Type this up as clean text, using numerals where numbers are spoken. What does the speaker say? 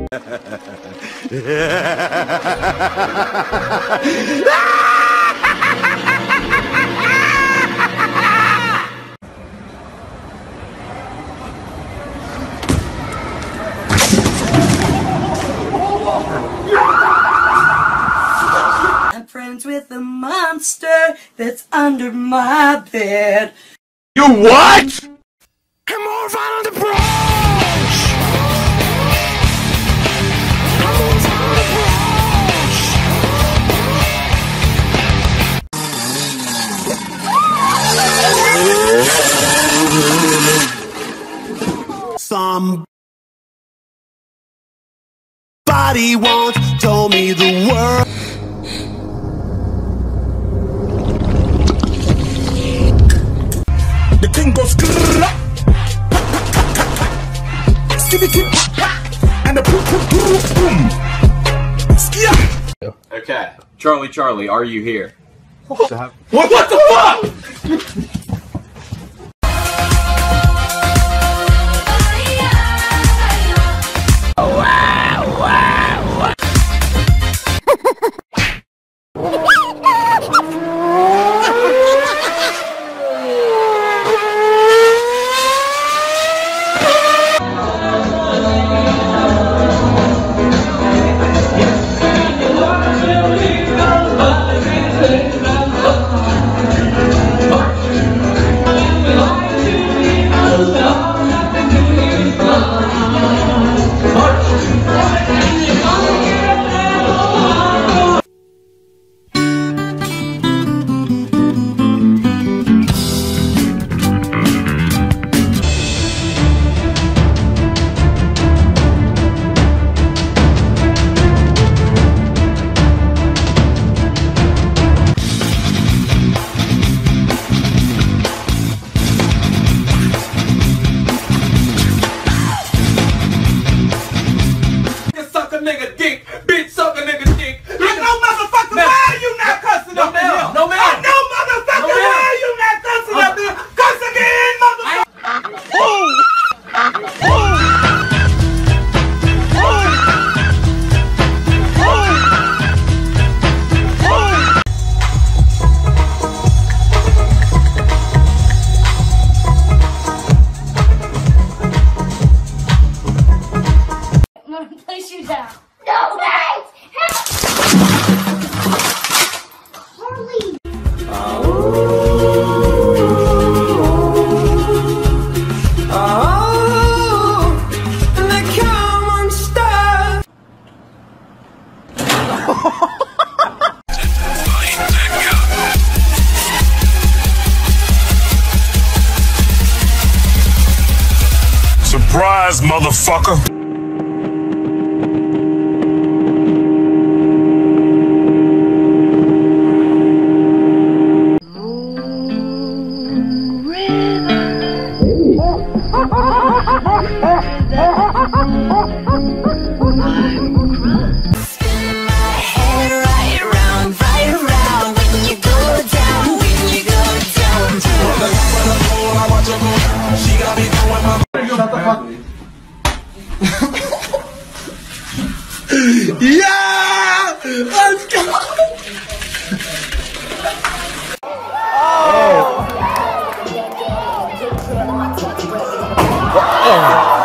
I'm friends with the monster that's under my bed. You what? I'm more violent approach. I'm more violent approach. Somebody once told me the world. The king goes and the boom. Okay, Charlie, are you here? What the fuck? Nigga dick, bitch suck a nigga dick. I know motherfucker, why are you not cussing up in here? No man. I know motherfucker, why are you not cussing up in here? Cuss again, motherfucker. I'm gonna place you down. No, wait! Harley! Surprise, motherfucker! Yeah! Let's go! Oh.